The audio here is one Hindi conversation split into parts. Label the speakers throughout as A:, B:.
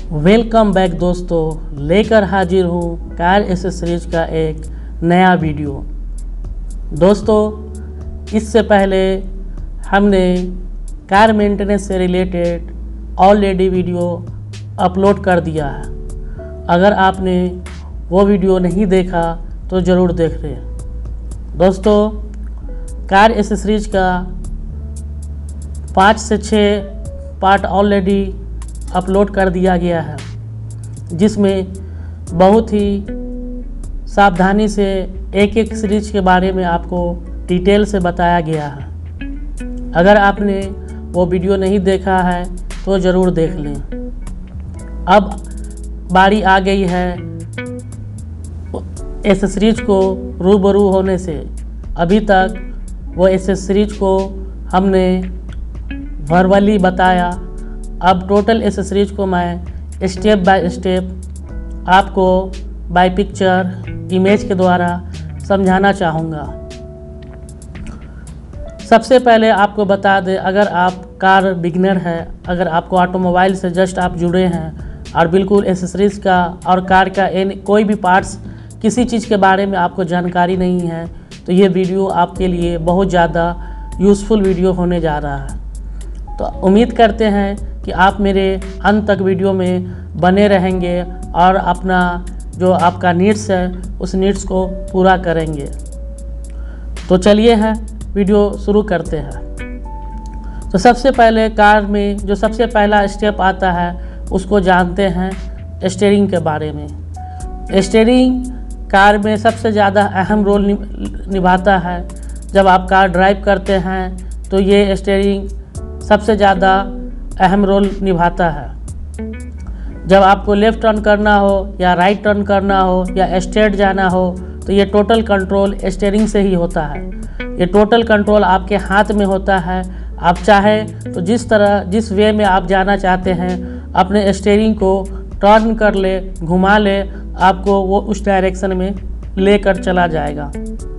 A: वेलकम बैक दोस्तों, लेकर हाजिर हूँ कार एसेसरीज का एक नया वीडियो। दोस्तों, इससे पहले हमने कार मेंटेनेंस से रिलेटेड ऑलरेडी वीडियो अपलोड कर दिया है। अगर आपने वो वीडियो नहीं देखा तो ज़रूर देख लें। दोस्तों, कार एसेसरीज का 5 से 6 पार्ट ऑलरेडी अपलोड कर दिया गया है, जिसमें बहुत ही सावधानी से एक एक सीरीज के बारे में आपको डिटेल से बताया गया है। अगर आपने वो वीडियो नहीं देखा है तो ज़रूर देख लें। अब बारी आ गई है एसेसरीज को रूबरू होने से। अभी तक वो एसेसरीज को हमने वर्बली बताया, अब टोटल एसेसरीज को मैं स्टेप बाय स्टेप आपको बाय पिक्चर इमेज के द्वारा समझाना चाहूँगा। सबसे पहले आपको बता दें, अगर आप कार बिगनर है, अगर आपको ऑटोमोबाइल से जस्ट आप जुड़े हैं और बिल्कुल एसेसरीज का और कार का कोई भी पार्ट्स किसी चीज़ के बारे में आपको जानकारी नहीं है, तो ये वीडियो आपके लिए बहुत ज़्यादा यूज़फुल वीडियो होने जा रहा है। तो उम्मीद करते हैं कि आप मेरे अंत तक वीडियो में बने रहेंगे और अपना जो आपका नीड्स है उस नीड्स को पूरा करेंगे। तो चलिए वीडियो शुरू करते हैं। तो सबसे पहले कार में जो सबसे पहला स्टेप आता है उसको जानते हैं स्टीयरिंग के बारे में। स्टीयरिंग कार में सबसे ज़्यादा अहम रोल निभाता है। जब आप कार ड्राइव करते हैं तो ये स्टीयरिंग सबसे ज़्यादा अहम रोल निभाता है। जब आपको लेफ़्ट टर्न करना हो या राइट टर्न करना हो या स्ट्रेट जाना हो तो ये टोटल कंट्रोल स्टीयरिंग से ही होता है। ये टोटल कंट्रोल आपके हाथ में होता है। आप चाहे तो जिस वे में आप जाना चाहते हैं अपने स्टीयरिंग को टर्न कर ले, घुमा ले, आपको वो उस डायरेक्शन में लेकर चला जाएगा।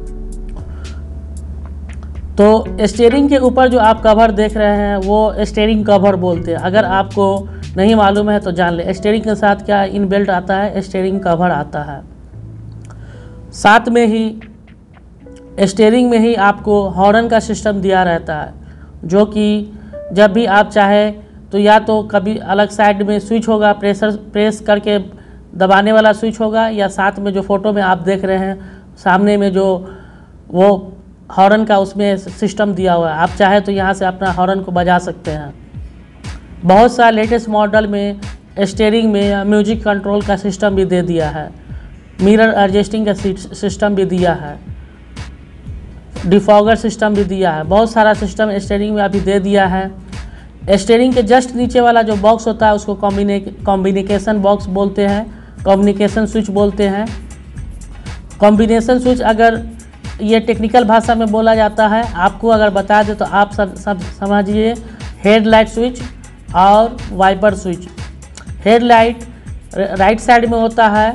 A: तो स्टीयरिंग के ऊपर जो आप कवर देख रहे हैं वो स्टीयरिंग कवर बोलते हैं। अगर आपको नहीं मालूम है तो जान ले, स्टीयरिंग के साथ क्या इनबिल्ट आता है, स्टीयरिंग कवर आता है। साथ में ही स्टीयरिंग में ही आपको हॉर्न का सिस्टम दिया रहता है, जो कि जब भी आप चाहे तो या तो कभी अलग साइड में स्विच होगा, प्रेस करके दबाने वाला स्विच होगा, या साथ में जो फ़ोटो में आप देख रहे हैं सामने में जो वो हॉर्न का उसमें सिस्टम दिया हुआ है। आप चाहे तो यहाँ से अपना हॉर्न को बजा सकते हैं। बहुत सा लेटेस्ट मॉडल में स्टीयरिंग में म्यूजिक कंट्रोल का सिस्टम भी दे दिया है, मिरर एडजस्टिंग का सिस्टम भी दिया है, डिफॉगर सिस्टम भी दिया है। बहुत सारा सिस्टम स्टीयरिंग में अभी दे दिया है। स्टीयरिंग के जस्ट नीचे वाला जो बॉक्स होता है उसको कॉम्बिनेशन बॉक्स बोलते हैं, कम्युनिकेशन स्विच बोलते हैं। कॉम्बिनेशन स्विच अगर ये टेक्निकल भाषा में बोला जाता है, आपको अगर बता दें तो आप सब समझिए हेडलाइट स्विच और wiper switch. Headlight right side में होता है।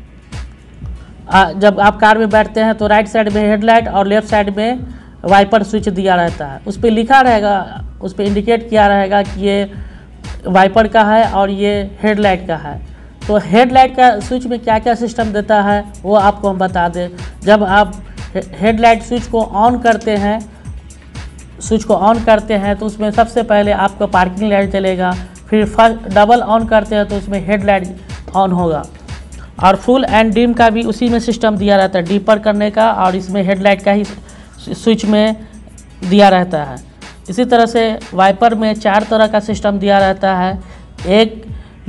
A: जब आप कार में बैठते हैं तो राइट साइड में हेडलाइट और लेफ्ट साइड में वाइपर स्विच दिया रहता है। उस पर लिखा रहेगा, उस पर इंडिकेट किया रहेगा कि ये वाइपर का है और ये हेडलाइट का है। तो हेडलाइट का स्विच में क्या क्या सिस्टम देता है वो आपको हम बता दें। जब आप हेडलाइट स्विच को ऑन करते हैं तो उसमें सबसे पहले आपका पार्किंग लाइट जलेगा, फिर डबल ऑन करते हैं तो उसमें हेडलाइट ऑन होगा, और फुल एंड डिम का भी उसी में सिस्टम दिया रहता है, डीपर करने का, और इसमें हेडलाइट का ही स्विच में दिया रहता है। इसी तरह से वाइपर में 4 तरह का सिस्टम दिया रहता है। एक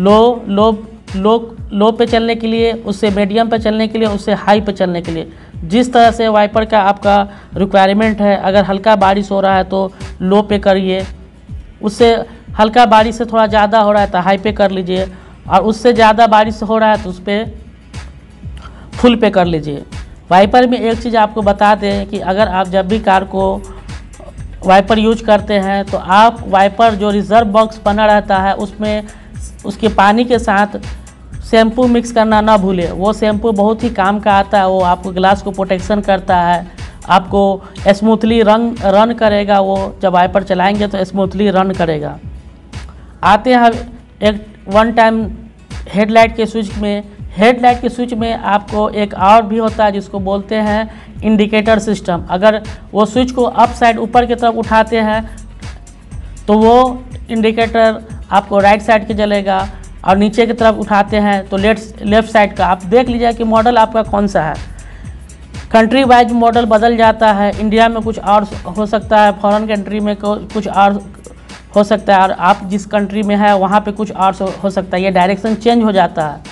A: लो पे चलने के लिए, उससे मीडियम पे चलने के लिए, उससे हाई पे चलने के लिए। जिस तरह से वाइपर का आपका रिक्वायरमेंट है, अगर हल्का बारिश हो रहा है तो लो पे करिए, उससे हल्का बारिश से थोड़ा ज़्यादा हो रहा है तो हाई पे कर लीजिए, और उससे ज़्यादा बारिश हो रहा है तो उस पर फुल पे कर लीजिए। वाइपर में एक चीज़ आपको बता दें कि अगर आप जब भी कार को वाइपर यूज करते हैं तो आप वाइपर जो रिज़र्व बॉक्स बना रहता है उसमें उसके पानी के साथ शैम्पू मिक्स करना ना भूलें। वो शैम्पू बहुत ही काम का आता है, वो आपको ग्लास को प्रोटेक्शन करता है, आपको स्मूथली रन करेगा। वो जब वाइपर चलाएंगे तो स्मूथली रन करेगा। आते हैं एक वन टाइम हेडलाइट के स्विच में आपको एक और भी होता है जिसको बोलते हैं इंडिकेटर सिस्टम। अगर वो स्विच को अप साइड ऊपर की तरफ उठाते हैं तो वो इंडिकेटर आपको राइट साइड के जलेगा, और नीचे की तरफ उठाते हैं तो लेफ्ट साइड का। आप देख लीजिए कि मॉडल आपका कौन सा है। कंट्री वाइज मॉडल बदल जाता है, इंडिया में कुछ और हो सकता है, फॉरेन कंट्री में कुछ और हो सकता है, और आप जिस कंट्री में है वहाँ पे कुछ और हो सकता है। ये डायरेक्शन चेंज हो जाता है।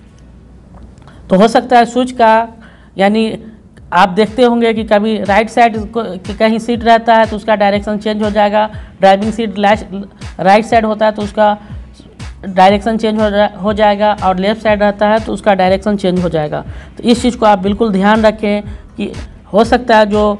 A: तो हो सकता है स्विच का, यानी आप देखते होंगे कि कभी राइट साइड की कहीं सीट रहता है तो उसका डायरेक्शन चेंज हो जाएगा, ड्राइविंग सीट राइट साइड होता है तो उसका डायरेक्शन चेंज हो जाएगा, और लेफ़्ट साइड रहता है तो उसका डायरेक्शन चेंज हो जाएगा। तो इस चीज़ को आप बिल्कुल ध्यान रखें कि हो सकता है जो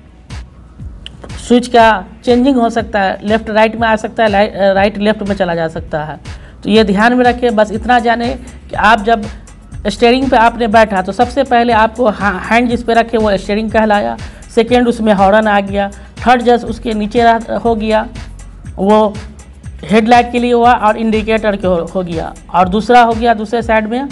A: स्विच का चेंजिंग हो सकता है, लेफ़्ट राइट में आ सकता है, राइट लेफ़्ट में चला जा सकता है। तो ये ध्यान में रखें। बस इतना जाने कि आप जब स्टीयरिंग पे आपने बैठा तो सबसे पहले आपको हैंड जिस पे रखे वो स्टीयरिंग कहलाया, सेकेंड उसमें हॉर्न आ गया, थर्ड जस्ट उसके नीचे हो गया वो हेडलाइट के लिए हुआ और इंडिकेटर के हो गया, और दूसरा हो गया दूसरे साइड में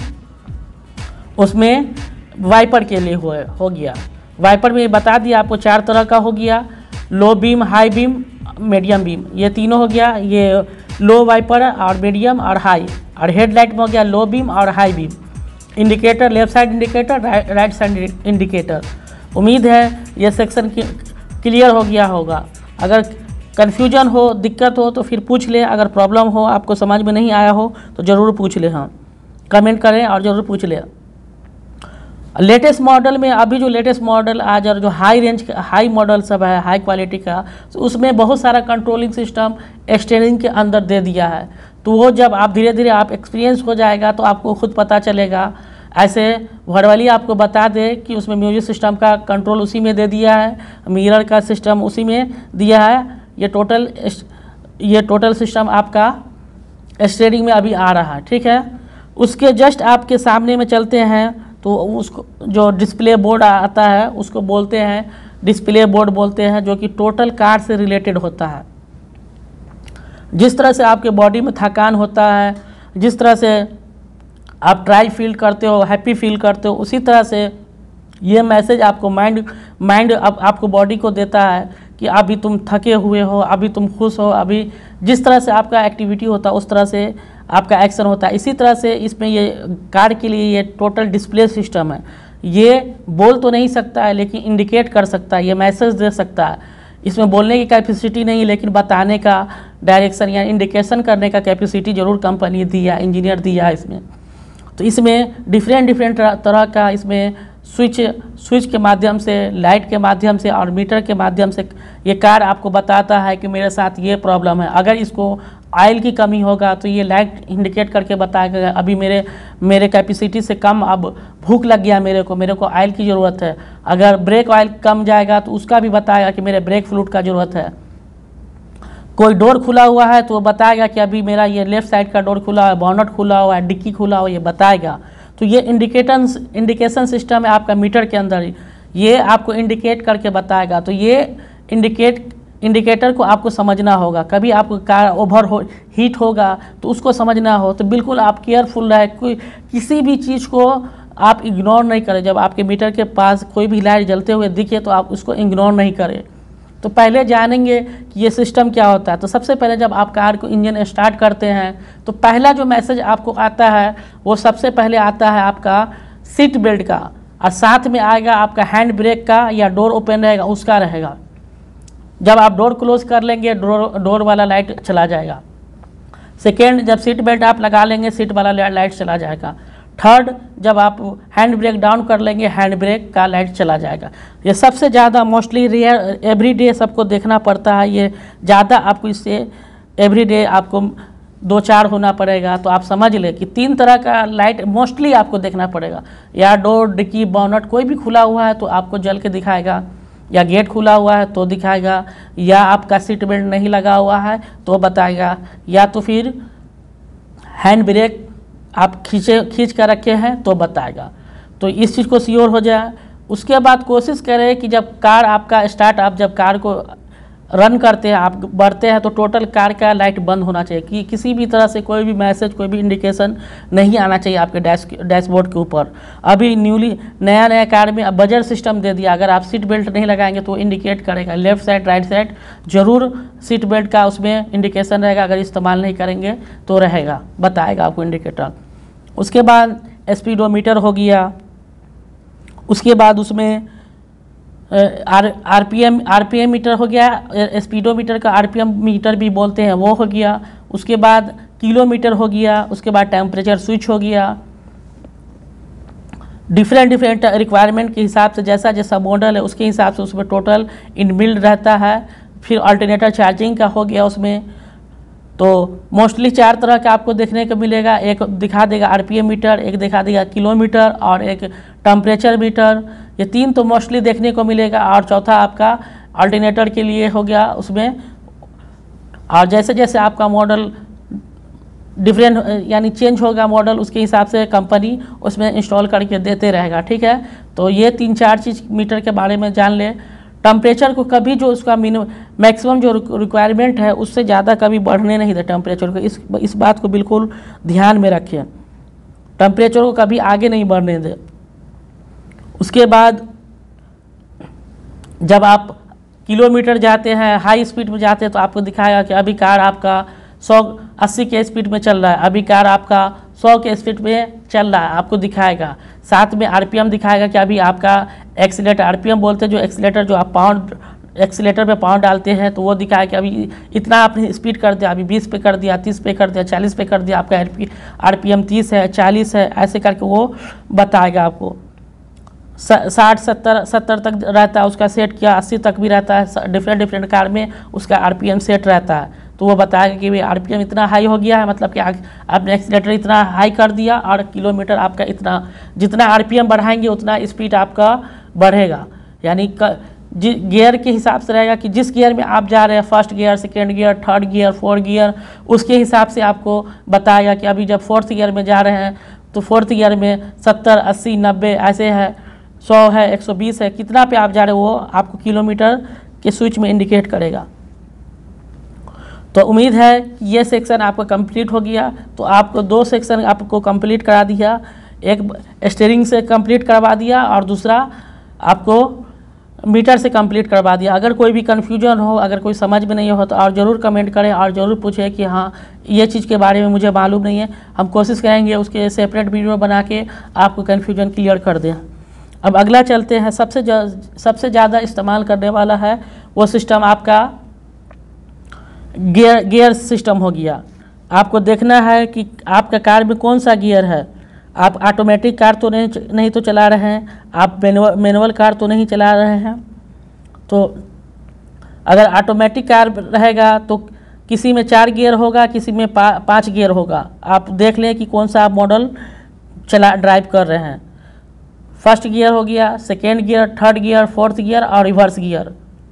A: उसमें वाइपर के लिए हो गया। वाइपर में बता दिया आपको 4 तरह का हो गया, low beam, high beam, medium beam, ये तीनों हो गया। ये लो वाइपर और मीडियम और हाई, और हेडलाइट में हो गया लो बीम और high beam. Indicator left side indicator, right side indicator. उम्मीद है ये सेक्शन क्लियर हो गया होगा। अगर कन्फ्यूजन हो, दिक्कत हो तो फिर पूछ ले। अगर प्रॉब्लम हो, आपको समझ में नहीं आया हो तो ज़रूर पूछ ले, हाँ कमेंट करें और ज़रूर पूछ ले। लेटेस्ट मॉडल में अभी जो लेटेस्ट मॉडल आज और जो हाई रेंज हाई मॉडल सब है, हाई क्वालिटी का, तो उसमें बहुत सारा कंट्रोलिंग सिस्टम स्टीयरिंग के अंदर दे दिया है। तो वो जब आप धीरे धीरे आप एक्सपीरियंस हो जाएगा तो आपको खुद पता चलेगा। ऐसे वर्बली आपको बता दे कि उसमें म्यूजिक सिस्टम का कंट्रोल उसी में दे दिया है, मिरर का सिस्टम उसी में दिया है। ये टोटल सिस्टम आपका स्टीयरिंग में अभी आ रहा है, ठीक है। उसके जस्ट आपके सामने में चलते हैं तो उसको जो डिस्प्ले बोर्ड आता है उसको बोलते हैं डिस्प्ले बोर्ड बोलते हैं, जो कि टोटल कार से रिलेटेड होता है। जिस तरह से आपके बॉडी में थकान होता है, जिस तरह से आप ट्राई फील करते हो, हैप्पी फील करते हो, उसी तरह से ये मैसेज आपको माइंड आपको बॉडी को देता है कि अभी तुम थके हुए हो, अभी तुम खुश हो, अभी जिस तरह से आपका एक्टिविटी होता है उस तरह से आपका एक्शन होता है। इसी तरह से इसमें ये कार के लिए ये टोटल डिस्प्ले सिस्टम है। ये बोल तो नहीं सकता है लेकिन इंडिकेट कर सकता है, ये मैसेज दे सकता है। इसमें बोलने की कैपेसिटी नहीं, लेकिन बताने का, डायरेक्शन या इंडिकेशन करने का कैपेसिटी जरूर कंपनी दिया, इंजीनियर दिया है इसमें। तो इसमें डिफरेंट तरह का इसमें स्विच के माध्यम से, लाइट के माध्यम से और मीटर के माध्यम से ये कार आपको बताता है कि मेरे साथ ये प्रॉब्लम है। अगर इसको ऑयल की कमी होगा तो ये लाइट इंडिकेट करके बताएगा अभी मेरे कैपेसिटी से कम, अब भूख लग गया मेरे को ऑयल की ज़रूरत है। अगर ब्रेक ऑयल कम जाएगा तो उसका भी बताएगा कि मेरे ब्रेक फ्लूइड का ज़रूरत है। कोई डोर खुला हुआ है तो वो बताएगा कि अभी मेरा ये लेफ़्ट साइड का डोर खुला है, बॉनेट खुला हुआ है, डिक्की खुला हुआ, ये बताएगा। तो ये इंडिकेशन सिस्टम है आपका मीटर के अंदर, ये आपको इंडिकेट करके बताएगा। तो ये इंडिकेटर को आपको समझना होगा। कभी आपको कार हीट होगा तो उसको समझना हो तो बिल्कुल आप केयरफुल रहे, किसी भी चीज़ को आप इग्नोर नहीं करें। जब आपके मीटर के पास कोई भी लाइट जलते हुए दिखे तो आप उसको इग्नोर नहीं करें। तो पहले जानेंगे कि ये सिस्टम क्या होता है। तो सबसे पहले जब आप कार को इंजन स्टार्ट करते हैं तो पहला जो मैसेज आपको आता है वो सबसे पहले आता है आपका सीट बेल्ट का, और साथ में आएगा आपका हैंड ब्रेक का, या डोर ओपन रहेगा उसका रहेगा। जब आप डोर क्लोज कर लेंगे डोर वाला लाइट चला जाएगा। सेकेंड, जब सीट बेल्ट आप लगा लेंगे सीट वाला लाइट चला जाएगा। थर्ड, जब आप हैंड ब्रेक डाउन कर लेंगे हैंड ब्रेक का लाइट चला जाएगा। ये सबसे ज़्यादा मोस्टली रेयर एवरीडे सबको देखना पड़ता है। ये ज़्यादा आपको इससे एवरीडे आपको 2-4 होना पड़ेगा। तो आप समझ ले कि 3 तरह का लाइट मोस्टली आपको देखना पड़ेगा। या डोर, डिक्की, बॉनेट कोई भी खुला हुआ है तो आपको जल के दिखाएगा, या गेट खुला हुआ है तो दिखाएगा, या आपका सीट बेल्ट नहीं लगा हुआ है तो बताएगा, या तो फिर हैंड ब्रेक आप खींच कर रखे हैं तो बताएगा। तो इस चीज़ को श्योर हो जाए। उसके बाद कोशिश करें कि जब कार आपका स्टार्ट, आप जब कार को रन करते हैं, आप बढ़ते हैं, तो टोटल कार का लाइट बंद होना चाहिए कि किसी भी तरह से कोई भी मैसेज, कोई भी इंडिकेशन नहीं आना चाहिए आपके डैशबोर्ड के ऊपर। अभी नया कार में बजर सिस्टम दे दिया, अगर आप सीट बेल्ट नहीं लगाएंगे तो इंडिकेट करेगा, लेफ्ट साइड राइट साइड जरूर सीट बेल्ट का उसमें इंडिकेशन रहेगा, अगर इस्तेमाल नहीं करेंगे तो रहेगा, बताएगा आपको इंडिकेटर। उसके बाद स्पीडोमीटर हो गया, उसके बाद उसमें आरपीएम मीटर हो गया, स्पीडोमीटर का आरपीएम मीटर भी बोलते हैं, वो हो गया। उसके बाद किलोमीटर हो गया, उसके बाद टेम्परेचर स्विच हो गया। डिफरेंट रिक्वायरमेंट के हिसाब से जैसा जैसा मॉडल है उसके हिसाब से उसमें टोटल इनबिल्ड रहता है। फिर अल्टरनेटर चार्जिंग का हो गया उसमें, तो मोस्टली 4 तरह का आपको देखने को मिलेगा। एक दिखा देगा आरपीएम मीटर, एक दिखा देगा किलोमीटर और एक टेम्परेचर मीटर। ये 3 तो मोस्टली देखने को मिलेगा, और चौथा आपका अल्टरनेटर के लिए हो गया उसमें। और जैसे जैसे आपका मॉडल डिफरेंट यानी चेंज होगा मॉडल, उसके हिसाब से कंपनी उसमें इंस्टॉल करके देते रहेगा, ठीक है। तो ये 3-4 चीज़ मीटर के बारे में जान ले। टेम्परेचर को कभी जो उसका मैक्सिमम जो रिक्वायरमेंट है उससे ज़्यादा कभी बढ़ने नहीं दे टेम्परेचर को, इस बात को बिल्कुल ध्यान में रखें, टेम्परेचर को कभी आगे नहीं बढ़ने दे। उसके बाद जब आप किलोमीटर जाते हैं, हाई स्पीड में जाते हैं, तो आपको दिखाएगा कि अभी कार आपका 180 के स्पीड में चल रहा है, अभी कार आपका 100 के स्पीड में चल रहा है, आपको दिखाएगा। साथ में आरपीएम दिखाएगा कि अभी आपका एक्सीलेटर, आरपीएम बोलते हैं जो एक्सीलेटर, जो आप पाउंड एक्सीलेटर पे पाउंड डालते हैं, तो वो दिखाएगा कि अभी इतना आपने स्पीड कर दिया, अभी 20 पे कर दिया, 30 पे कर दिया, 40 पे कर दिया, आपका आरपीएम 30 है, 40 है, ऐसे करके वो बताएगा आपको। 60-70 तक रहता है उसका सेट किया, 80 तक भी रहता है, डिफरेंट कार में उसका आरपीएम सेट रहता है। तो वो बताएगा कि भाई आरपीएम इतना हाई हो गया है, मतलब कि आपने एक्सीलेटर इतना हाई कर दिया, और किलोमीटर आपका इतना, जितना आरपीएम बढ़ाएंगे उतना स्पीड आपका बढ़ेगा। यानी गियर के हिसाब से रहेगा कि जिस गियर में आप जा रहे हैं, first gear, second gear, third gear, fourth gear, उसके हिसाब से आपको बताएगा कि अभी जब 4th गियर में जा रहे हैं तो 4th गियर में 70, 80, 90 ऐसे है, 100 है, 120 है, कितना पे आप जा रहे हो वो आपको किलोमीटर के स्विच में इंडिकेट करेगा। तो उम्मीद है कि ये सेक्शन आपका कंप्लीट हो गया। तो आपको 2 सेक्शन आपको कंप्लीट करा दिया, एक स्टीयरिंग से कंप्लीट करवा दिया और दूसरा आपको मीटर से कंप्लीट करवा दिया। अगर कोई भी कन्फ्यूजन हो, अगर कोई समझ में नहीं हो तो और ज़रूर कमेंट करें और ज़रूर पूछें कि हाँ ये चीज़ के बारे में मुझे मालूम नहीं है। हम कोशिश करेंगे उसके सेपरेट वीडियो बना के आपको कन्फ्यूजन क्लियर कर दें। अब अगला चलते हैं, सबसे ज़्यादा इस्तेमाल करने वाला है वो सिस्टम आपका गियर सिस्टम हो गया। आपको देखना है कि आपका कार में कौन सा गियर है। आप ऑटोमेटिक कार तो नहीं तो चला रहे हैं, आप मैनुअल कार तो नहीं चला रहे हैं। तो अगर ऑटोमेटिक कार रहेगा तो किसी में 4 गियर होगा, किसी में 5 गियर होगा। आप देख लें कि कौन सा आप मॉडल ड्राइव कर रहे हैं। फर्स्ट गियर हो गया, second gear, third gear, fourth gear और रिवर्स गियर।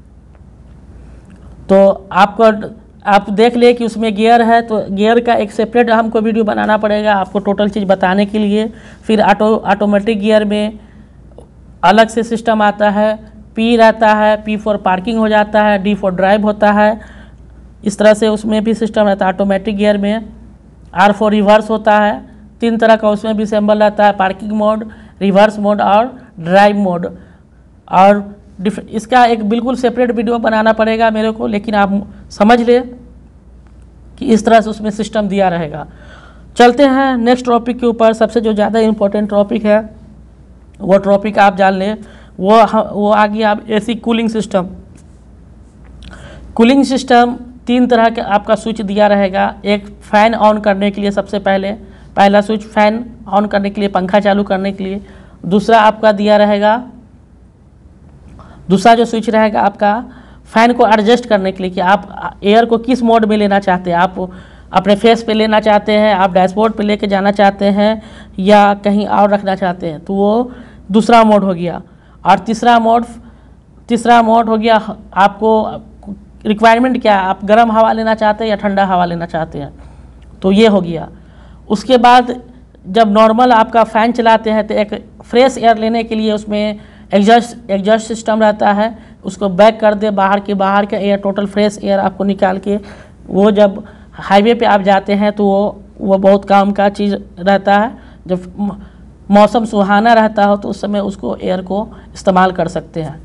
A: तो आप देख ले कि उसमें गियर है, तो गियर का एक सेपरेट हमको वीडियो बनाना पड़ेगा आपको टोटल चीज़ बताने के लिए। फिर ऑटोमेटिक गियर में अलग से सिस्टम आता है, पी रहता है, P फॉर पार्किंग हो जाता है, D फॉर ड्राइव होता है। इस तरह से उसमें भी सिस्टम रहता है ऑटोमेटिक गियर में। R फॉर रिवर्स होता है, 3 तरह का उसमें भी सिंबल रहता है, पार्किंग मोड, रिवर्स मोड और ड्राइव मोड। और इसका एक बिल्कुल सेपरेट वीडियो बनाना पड़ेगा मेरे को, लेकिन आप समझ ले कि इस तरह से उसमें सिस्टम दिया रहेगा। चलते हैं नेक्स्ट टॉपिक के ऊपर। सबसे जो ज़्यादा इम्पोर्टेंट टॉपिक है वो टॉपिक आप जान लें, वो आ गया आप AC cooling system. Cooling system 3 तरह का आपका स्विच दिया रहेगा। एक फ़ैन ऑन करने के लिए, सबसे पहला स्विच फ़ैन ऑन करने के लिए, पंखा चालू करने के लिए। दूसरा आपका दिया रहेगा, दूसरा जो स्विच रहेगा आपका फ़ैन को एडजस्ट करने के लिए कि आप एयर को किस मोड में लेना चाहते हैं। आप अपने फेस पे लेना चाहते हैं, आप डैशबोर्ड पे लेके जाना चाहते हैं, या कहीं और रखना चाहते हैं, तो वो दूसरा मोड हो गया। और तीसरा मोड हो गया आपको रिक्वायरमेंट क्या है, आप गर्म हवा लेना चाहते हैं या ठंडा हवा लेना चाहते हैं, तो ये हो गया। उसके बाद जब नॉर्मल आपका फ़ैन चलाते हैं तो एक फ्रेश एयर लेने के लिए उसमें एग्जॉस्ट सिस्टम रहता है, उसको बैक कर दे, बाहर का एयर, टोटल फ्रेश एयर आपको निकाल के, वो जब हाईवे पे आप जाते हैं तो वो बहुत काम का चीज़ रहता है। जब मौसम सुहाना रहता हो तो उस समय उसको एयर को इस्तेमाल कर सकते हैं।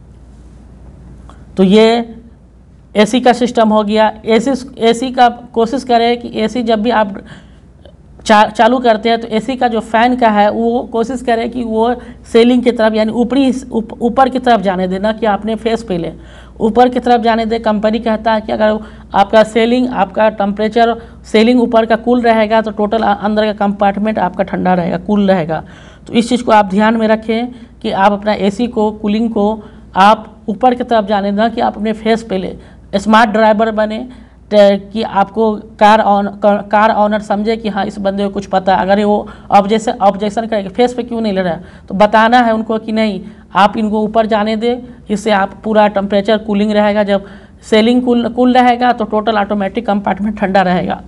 A: तो ये एसी का सिस्टम हो गया। एसी का कोशिश करें कि एसी जब भी आप चालू करते हैं तो एसी का जो फ़ैन का है वो कोशिश करें कि वो सीलिंग की तरफ यानी ऊपर की तरफ जाने देना, कि आपने फेस पे ले ऊपर की तरफ जाने दे। कंपनी कहता है कि अगर आपका आपका टेम्परेचर सीलिंग ऊपर का कूल रहेगा तो टोटल अंदर का कंपार्टमेंट आपका ठंडा रहेगा, कूल रहेगा। तो इस चीज़ को आप ध्यान में रखें कि आप अपना एसी को, कूलिंग को आप ऊपर की तरफ जाने देना, कि आप अपने फेस पे ले। स्मार्ट ड्राइवर बने कि आपको कार ऑनर समझे कि हाँ इस बंदे को कुछ पता है। अगर वो ऑब्जेक्शन करेगा फेस पे क्यों नहीं ले रहा है, तो बताना है उनको कि नहीं आप इनको ऊपर जाने दे, इससे आप पूरा टेम्परेचर कूलिंग रहेगा। जब सीलिंग कूल रहेगा तो टोटल ऑटोमेटिक कंपार्टमेंट ठंडा रहेगा।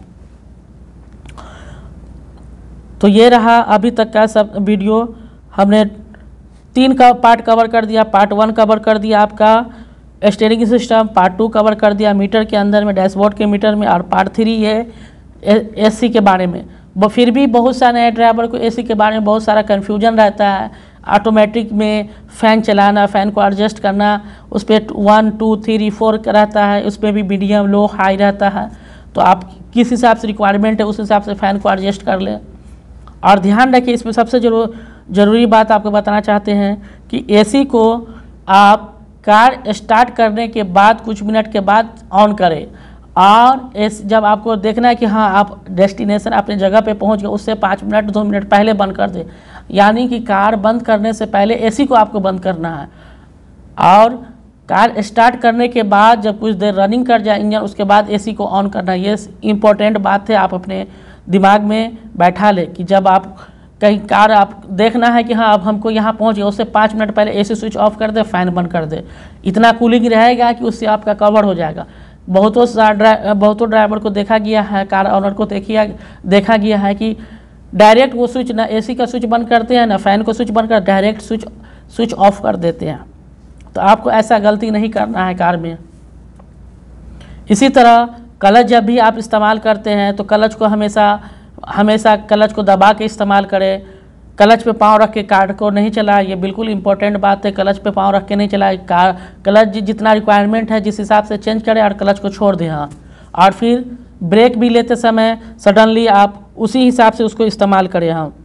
A: तो ये रहा अभी तक का सब वीडियो। हमने 3 का पार्ट कवर कर दिया। पार्ट 1 कवर कर दिया आपका स्टीयरिंग सिस्टम, पार्ट 2 कवर कर दिया मीटर के अंदर में, डैशबोर्ड के मीटर में, और पार्ट 3 है एसी के बारे में। फिर भी बहुत सारे नए ड्राइवर को एसी के बारे में बहुत सारा कन्फ्यूजन रहता है। ऑटोमेटिक में फ़ैन चलाना, फ़ैन को एडजस्ट करना, उस पर 1 2 3 4 रहता है, उस पर भी मीडियम लो हाई रहता है। तो आप किस हिसाब से रिक्वायरमेंट है उस हिसाब से फ़ैन को एडजस्ट कर लें। और ध्यान रखिए, इसमें सबसे ज़रूरी बात आपको बताना चाहते हैं कि एसी को आप कार स्टार्ट करने के बाद कुछ मिनट के बाद ऑन करें, और जब आपको देखना है कि हाँ आप डेस्टिनेशन अपने जगह पे पहुंच गए, उससे 5 मिनट 2 मिनट पहले बंद कर दें। यानी कि कार बंद करने से पहले एसी को आपको बंद करना है, और कार स्टार्ट करने के बाद जब कुछ देर रनिंग कर जाए इंजन, उसके बाद एसी को ऑन करना है। ये इम्पोर्टेंट बात है, आप अपने दिमाग में बैठा लें कि जब आप कहीं कार आप देखना है कि हाँ अब हमको यहाँ पहुँच गया, उससे 5 मिनट पहले एसी स्विच ऑफ कर दे, फ़ैन बंद कर दे। इतना कूलिंग रहेगा कि उससे आपका कवर हो जाएगा। बहुतों ड्राइवर को देखा गया है, कार ऑनर को देखा गया है कि डायरेक्ट वो स्विच ना एसी का स्विच बंद करते हैं ना फ़ैन को स्विच बंद कर, डायरेक्ट स्विच ऑफ कर देते हैं। तो आपको ऐसा गलती नहीं करना है कार में। इसी तरह क्लच जब भी आप इस्तेमाल करते हैं तो क्लच को हमेशा क्लच को दबा के इस्तेमाल करें। क्लच पे पाँव रख के कार को नहीं चलाए, ये बिल्कुल इंपॉर्टेंट बात है। क्लच पे पाँव रख के नहीं चलाए, क्लच जितना रिक्वायरमेंट है जिस हिसाब से चेंज करें और क्लच को छोड़ दें। हाँ, और फिर ब्रेक भी लेते समय सडनली आप उसी हिसाब से उसको इस्तेमाल करें। हाँ,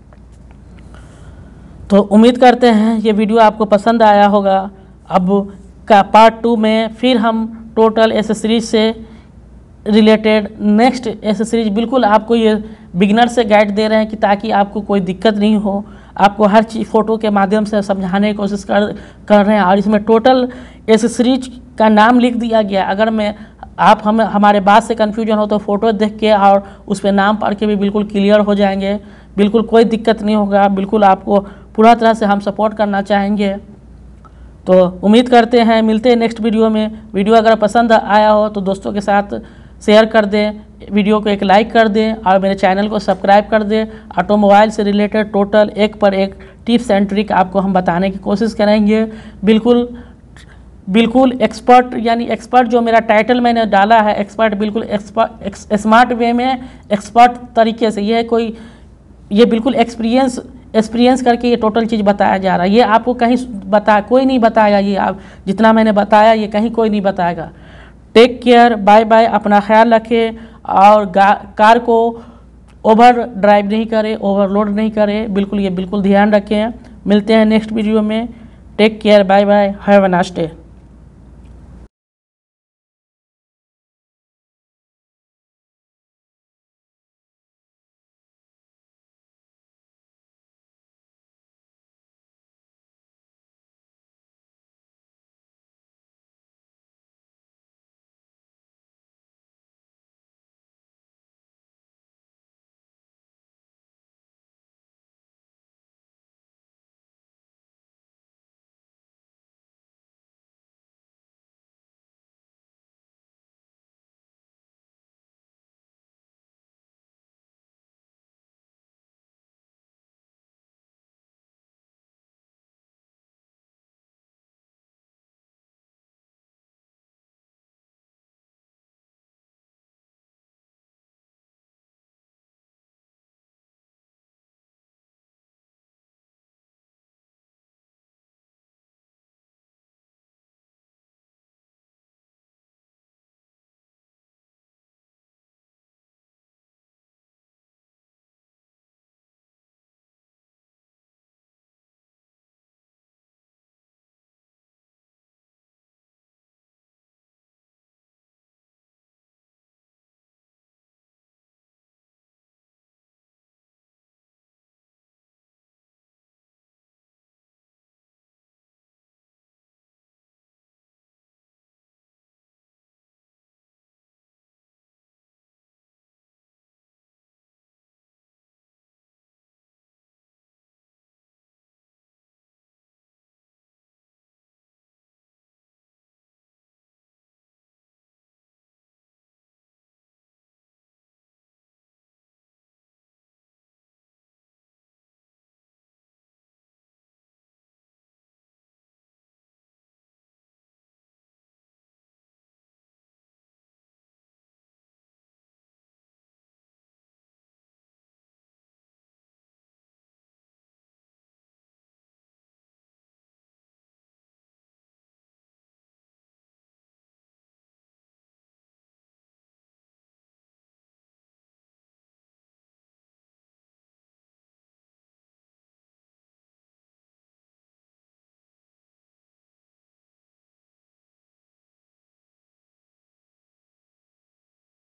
A: तो उम्मीद करते हैं ये वीडियो आपको पसंद आया होगा। अब का पार्ट 2 में फिर हम टोटल एसेसरीज से रिलेटेड नेक्स्ट एसेसरीज बिल्कुल आपको ये बिगनर से गाइड दे रहे हैं कि ताकि आपको कोई दिक्कत नहीं हो। आपको हर चीज़ फ़ोटो के माध्यम से समझाने की कोशिश कर रहे हैं, और इसमें टोटल एसेसरीज का नाम लिख दिया गया। अगर हमारे बात से कन्फ्यूजन हो तो फ़ोटो देख के और उस पर नाम पढ़ के भी बिल्कुल क्लियर हो जाएंगे। बिल्कुल कोई दिक्कत नहीं होगा, बिल्कुल आपको पूरा तरह से हम सपोर्ट करना चाहेंगे। तो उम्मीद करते हैं मिलते हैं नेक्स्ट वीडियो में। वीडियो अगर पसंद आया हो तो दोस्तों के साथ शेयर कर दें, वीडियो को एक लाइक कर दें और मेरे चैनल को सब्सक्राइब कर दें। ऑटोमोबाइल से रिलेटेड टोटल एक पर एक टिप्स एंड ट्रिक आपको हम बताने की कोशिश करेंगे। बिल्कुल एक्सपर्ट, यानी एक्सपर्ट जो मेरा टाइटल मैंने डाला है एक्सपर्ट, बिल्कुल एक्सपर्ट स्मार्ट वे में एक्सपर्ट तरीके से। ये बिल्कुल एक्सपीरियंस करके ये टोटल चीज़ बताया जा रहा है। ये आपको कहीं कोई नहीं बताएगा। ये आप जितना मैंने बताया ये कहीं कोई नहीं बताएगा। टेक केयर, बाय बाय, अपना ख्याल रखें और कार को ओवर ड्राइव नहीं करें, ओवरलोड नहीं करें। बिल्कुल ध्यान रखें। मिलते हैं नेक्स्ट वीडियो में। Take care, bye bye, have a nice day.